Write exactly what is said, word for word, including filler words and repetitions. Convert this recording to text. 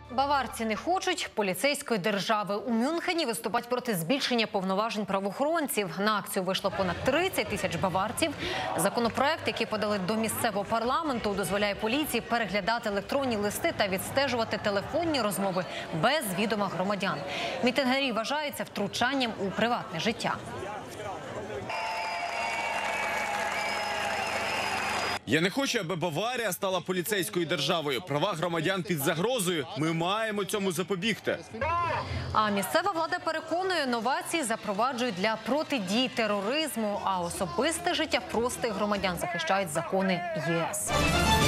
Баварці не хочуть поліцейської держави. У Мюнхені виступать проти збільшення повноважень правоохоронців. На акцію вийшло понад тридцять тисяч баварців. Законопроект, який подали до місцевого парламенту, дозволяє поліції переглядати електронні листи та відстежувати телефонні розмови без відома громадян. Мітингарі вважають це втручанням у приватне життя. Я не хочу, аби Баварія стала поліцейською державою. Права громадян під загрозою. Ми маємо цьому запобігти. А місцева влада переконує, новації запроваджують для протидії тероризму, а особисте життя простих громадян захищають закони ЄС.